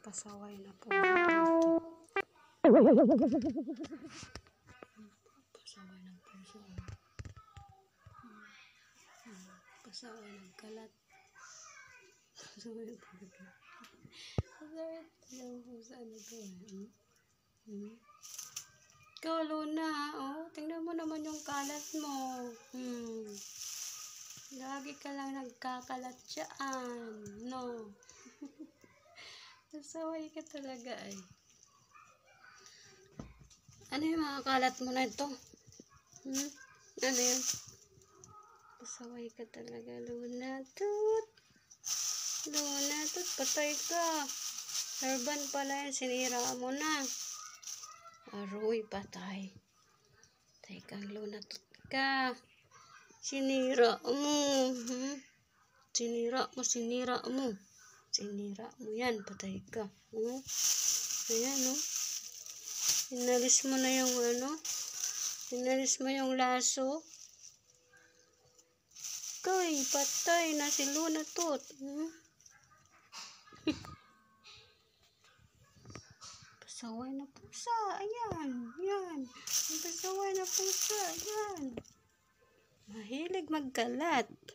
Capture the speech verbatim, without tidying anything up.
Pasaway na po dito. Pasaway ng puso. Pasaway ng kalat. Pasaway ng puso. Pasaway ng puso. Ano to eh? Hmm? Ikaw, Luna, oh, tingnan mo naman yung kalat mo. Hmm. Lagi ka lang nagkakalat dyan. No. Pasaway ka talaga ay. Ano yung mga kalat mo na ito? Hmm? Ano yun? Pasaway ka talaga, Luna. Tut. Luna, tut. Patay ka. Herban pala yan. Sinira mo na. Aroy, patay. Patay kang Luna, tut ka. Sinira mo. Hmm? Sinira mo, sinira mo. Sinira mo yan. Patay ka. Hmm? Ayan, no? Inalis mo na yung ano? Inalis mo yung laso? Kay, patay na si Luna, tut. Hmm? Pasaway na pusa. Ayan. Ayan. Pasaway na pusa. Ayan. Mahilig magkalat.